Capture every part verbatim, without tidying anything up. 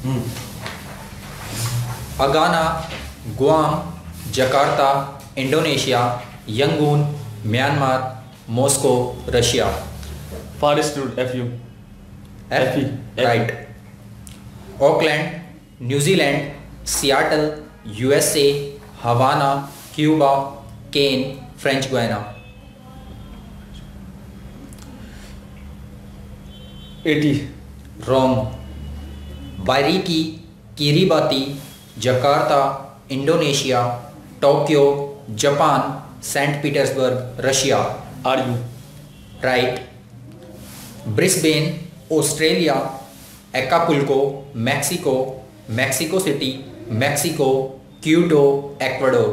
Agana, Guam, Jakarta, Indonesia, Yangon, Myanmar, Moscow, Russia. Far east route F U F right. Auckland, New Zealand, Seattle, USA, Havana, Cuba, Cayenne, French Guiana. AT wrong, Bairiki, Kiribati, Jakarta, Indonesia, Tokyo, Japan, Saint Petersburg, Russia. R U right. Brisbane, Australia, Acapulco, Mexico, Mexico City, Mexico, Quito, Ecuador.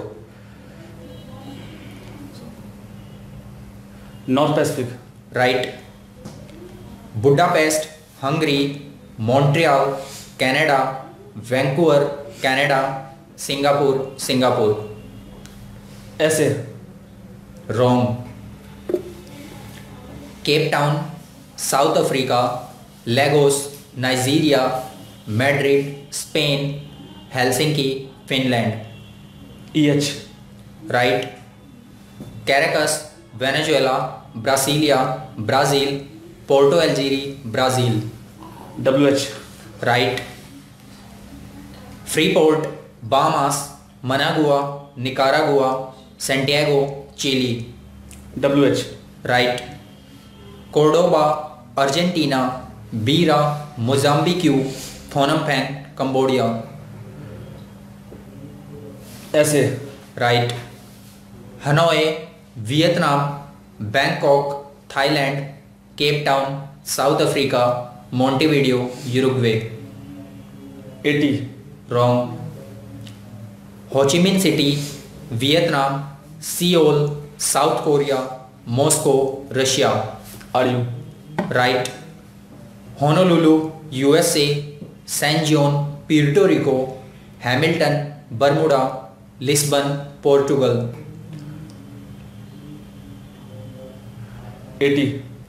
North Pacific right. Budapest, Hungary, Montreal, Canada, Vancouver, Canada, Singapore, Singapore. AS wrong, Cape Town, South Africa, Lagos, Nigeria, Madrid, Spain, Helsinki, Finland. E H right. Caracas, Venezuela, Brasilia, Brazil, Porto Alegre, Brazil. W H right. Freeport, Bahamas, Managua, Nicaragua, Santiago, Chile. W H right. Cordoba, Argentina, Beira, Mozambique, Phnom Penh, Cambodia. AS right. Hanoi, Vietnam, Bangkok, Thailand, Cape Town, South Africa, Montevideo, Uruguay. AT wrong. Ho Chi Minh City, Vietnam, Seoul, South Korea, Moscow, Russia. R U right. Honolulu, USA, San Juan, Puerto Rico, Hamilton, Bermuda, Lisbon, Portugal. AT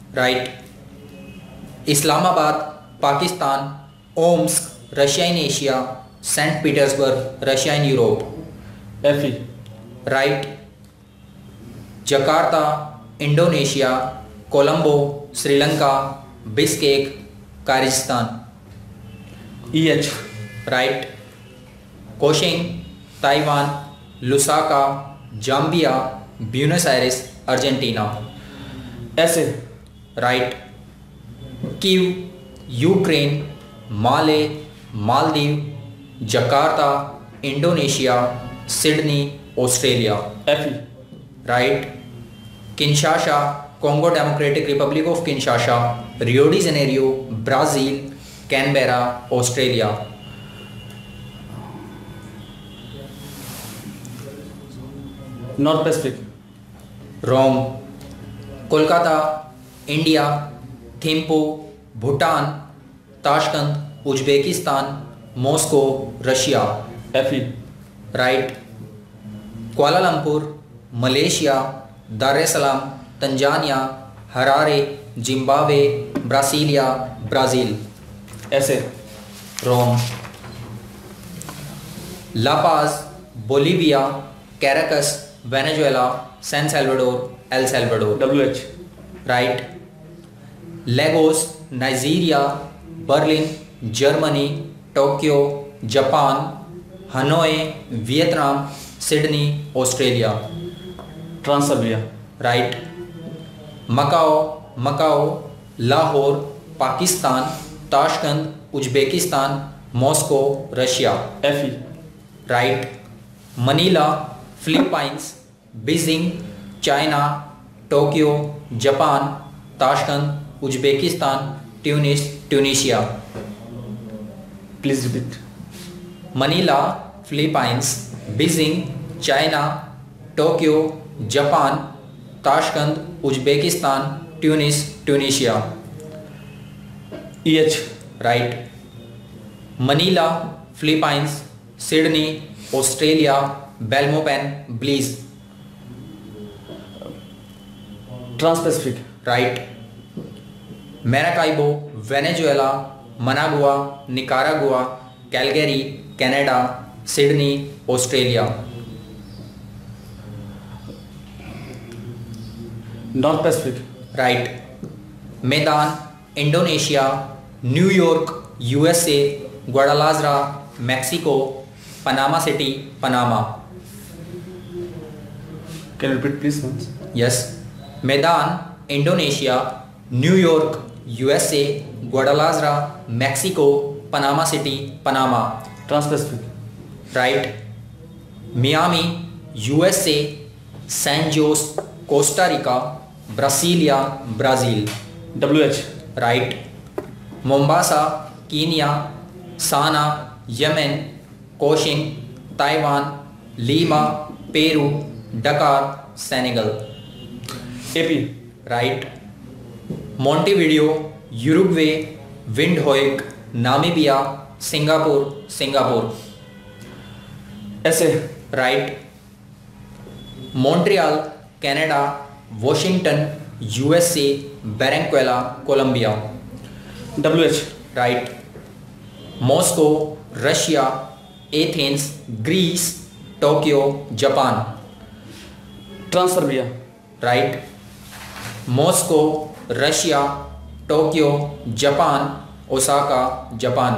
right. Islamabad, Pakistan, Omsk, Russia in Asia, Saint Petersburg, Russia in Europe. F E right. Jakarta, Indonesia, Colombo, Sri Lanka, Bishkek, Kyrgyzstan. E H right. Kaohsiung, Taiwan, Lusaka, Zambia, Buenos Aires, Argentina. AS right. Kyiv, Ukraine, Male, Maldives, Jakarta, Indonesia, Sydney, Australia. F E right. Kinshasa, Congo Democratic Republic of Kinshasa, Rio de Janeiro, Brazil, Canberra, Australia. North Pacific wrong, Kolkata, India, Thimphu, Bhutan, Tashkent, Uzbekistan, Moscow, Russia. F E right. Kuala Lumpur, Malaysia, Dar es Salaam, Tanzania, Harare, Zimbabwe, Brasilia, Brazil. AS wrong. La Paz, Bolivia, Caracas, Venezuela, San Salvador, El Salvador. W H right. Lagos, Nigeria, Berlin, Germany, Tokyo, Japan, Hanoi, Vietnam, Sydney, Australia. ट्रांसर्बिया right. Macao, Macao, Lahore, Pakistan, Tashkent, Uzbekistan, Moscow, Russia. F E right. Manila, Philippines, Beijing, China, Tokyo, Japan, Tashkent, Uzbekistan, Tunis, Tunisia. Please repeat. Manila, Philippines, Beijing, China, Tokyo, Japan, Tashkent, Uzbekistan, Tunis, Tunisia. E H right. Manila, Philippines, Sydney, Australia, बेल्मोपेन, ब्लीज। Trans Pacific right. Maracaibo, Venezuela, Managua, Nicaragua, Calgary Canada, Sydney Australia. North Pacific. Right. Medan Indonesia, New York USA, Guadalajara Mexico, Panama City Panama. Can repeat please once? Yes. Medan Indonesia, New York USA, Guadalajara Mexico, Panama City Panama. Trans Pacific. Right. Miami USA, San Jose Costa Rica, Brasilia Brazil. W H. Right. Mombasa Kenya, Sanaa Yemen, Kaohsiung Taiwan, Lima Peru, Dakar Senegal. AP. Right. Montevideo Uruguay, Windhoek Namibia, Singapore Singapore. S A. Right. Montreal Canada, Washington USA, Barranquilla Colombia. W H. Right. Moscow Russia, Athens Greece, Tokyo Japan. Transfer भैया। Right. Moscow Russia, Tokyo Japan, Osaka Japan.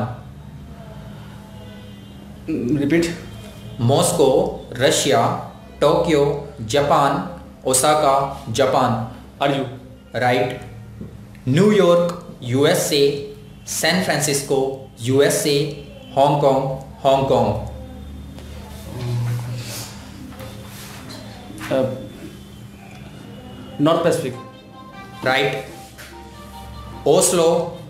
Repeat. Moscow Russia, Tokyo Japan, Osaka Japan. R U? Right. New York USA, San Francisco USA, Hong Kong Hong Kong. North Pacific. Right. Oslo